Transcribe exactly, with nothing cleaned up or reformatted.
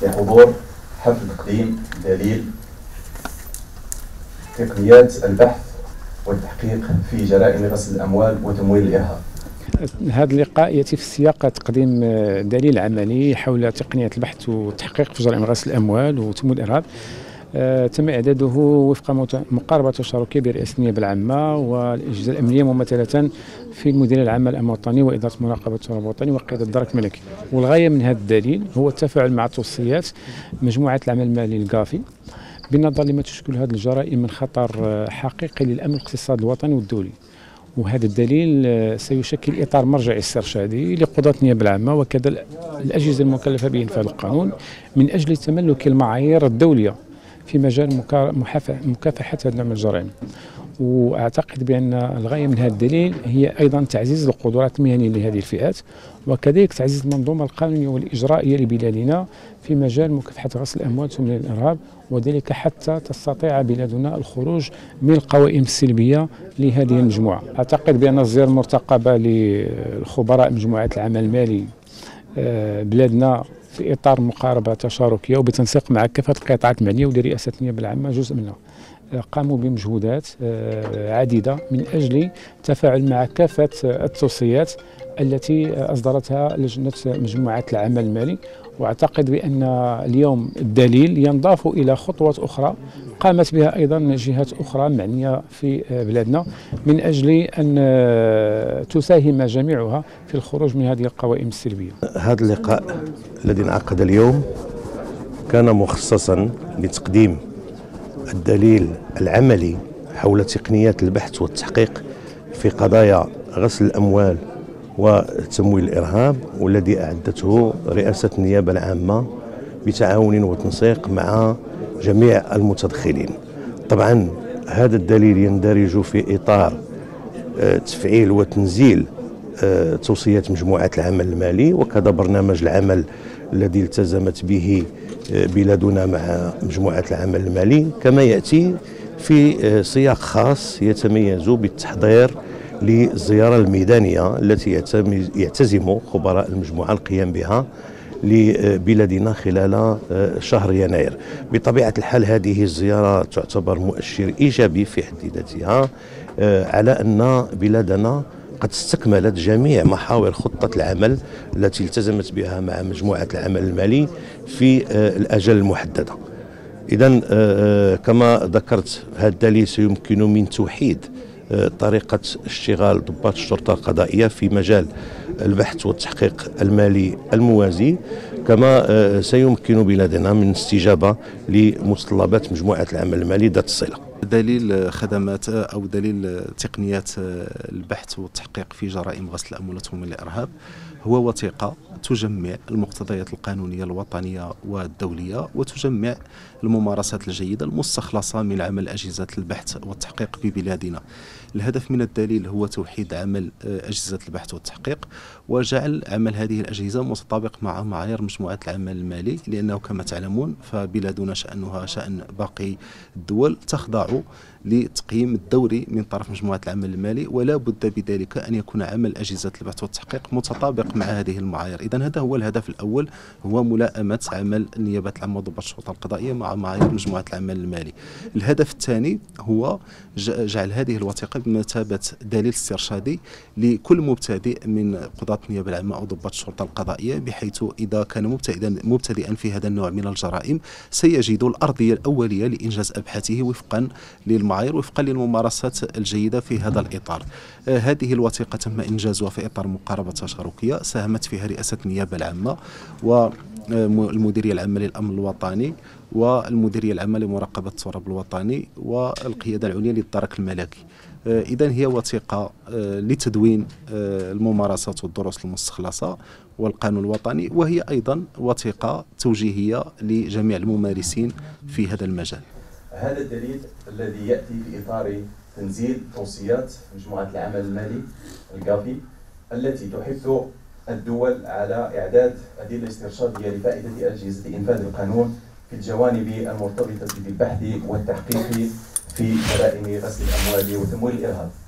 لحضور حفل تقديم دليل تقنيات البحث والتحقيق في جرائم غسل الأموال وتمويل الإرهاب. هذا اللقاء يأتي في سياق تقديم دليل عملي حول تقنية البحث والتحقيق في جرائم غسل الأموال وتمويل الإرهاب. آه، تم إعداده وفق مقاربة تشاركية برئاسة النيابة العامة والأجهزة الأمنية ممثلة في المديرية العامة للأمن الوطني وإدارة مراقبة التراب الوطني وقيادة الدرك الملكي. والغاية من هذا الدليل هو التفاعل مع توصيات مجموعة العمل المالي القافي بالنظر لما تشكل هذه الجرائم من خطر حقيقي للأمن الاقتصادي الوطني والدولي. وهذا الدليل سيشكل إطار مرجعي استرشادي لقضاة النيابة العامة وكذا الأجهزة المكلفة بإنفاذ القانون من أجل تملك المعايير الدولية في مجال مكافحة هذا النوع من الجرائم. واعتقد بان الغايه من هذا الدليل هي ايضا تعزيز القدرات المهنيه لهذه الفئات وكذلك تعزيز المنظومه القانونيه والاجرائيه لبلادنا في مجال مكافحه غسل الاموال وتمويل الارهاب، وذلك حتى تستطيع بلادنا الخروج من القوائم السلبيه لهذه المجموعه. اعتقد بان الزياره المرتقبه للخبراء مجموعه العمل المالي بلادنا في اطار مقاربه تشاركيه وبتنسيق مع كافه القطاعات المعنيه ولرئاسه النيابه العامه جزء منها، قاموا بمجهودات عديدة من أجل التفاعل مع كافة التوصيات التي أصدرتها لجنة مجموعة العمل المالي. وأعتقد بأن اليوم الدليل ينضاف إلى خطوات أخرى قامت بها أيضا جهات أخرى معنية في بلادنا من أجل أن تساهم جميعها في الخروج من هذه القوائم السلبية. هذا اللقاء الذي انعقد اليوم كان مخصصا لتقديم الدليل العملي حول تقنيات البحث والتحقيق في قضايا غسل الأموال وتمويل الإرهاب، والذي أعدته رئاسة النيابة العامة بتعاون وتنسيق مع جميع المتدخلين. طبعا هذا الدليل يندرج في إطار تفعيل وتنزيل توصيات مجموعة العمل المالي وكذا برنامج العمل الذي التزمت به بلادنا مع مجموعة العمل المالي، كما يأتي في سياق خاص يتميز بالتحضير للزيارة الميدانية التي يعتزم خبراء المجموعة القيام بها لبلادنا خلال شهر يناير. بطبيعة الحال هذه الزيارة تعتبر مؤشر إيجابي في حد ذاتها على أن بلادنا قد استكملت جميع محاور خطة العمل التي التزمت بها مع مجموعة العمل المالي في الأجل المحددة. إذن كما ذكرت هذا الدليل سيمكن من توحيد طريقة اشتغال ضباط الشرطة القضائية في مجال البحث والتحقيق المالي الموازي، كما سيمكن بلادنا من استجابة لمتطلبات مجموعة العمل المالي ذات الصلة. دليل خدمات أو دليل تقنيات البحث والتحقيق في جرائم غسل الأموال وتمويل الإرهاب هو وثيقة تجمع المقتضيات القانونية الوطنية والدولية وتجمع الممارسات الجيدة المستخلصة من عمل أجهزة البحث والتحقيق ببلادنا. الهدف من الدليل هو توحيد عمل أجهزة البحث والتحقيق وجعل عمل هذه الأجهزة متطابق مع معايير مجموعة العمل المالي، لأنه كما تعلمون فبلادنا شأنها شأن باقي الدول تخضع لتقييم الدوري من طرف مجموعة العمل المالي، ولا بد بذلك أن يكون عمل أجهزة البحث والتحقيق متطابق مع هذه المعايير. إذن هذا هو الهدف الأول، هو ملائمة عمل النيابة العامة وضباط الشرطة القضائية مع معايير مجموعة العمل المالي. الهدف الثاني هو جعل هذه الوثيقة بمثابة دليل استرشادي لكل مبتدئ من قضاة النيابة العامة أو ضباط الشرطة القضائية، بحيث إذا كان مبتدئا مبتدئا في هذا النوع من الجرائم سيجد الأرضية الأولية لإنجاز أبحاثه وفقا للمعايير وفقا للممارسات الجيدة في هذا الإطار. آه هذه الوثيقة تم إنجازها في إطار مقاربة تشاركية ساهمت فيها رئاسة النيابة العامة والمديرية العامة للأمن الوطني والمديرية العامة لمراقبة التراب الوطني والقيادة العليا للدرك الملكي. آه إذن هي وثيقة آه لتدوين آه الممارسات والدروس المستخلصة والقانون الوطني، وهي أيضا وثيقة توجيهية لجميع الممارسين في هذا المجال. هذا الدليل الذي يأتي في إطار تنزيل توصيات مجموعة العمل المالي القافي التي تحث الدول على إعداد أدلة استرشادية لفائدة أجهزة إنفاذ القانون في الجوانب المرتبطة بالبحث والتحقيق في جرائم غسل الأموال وتمويل الإرهاب.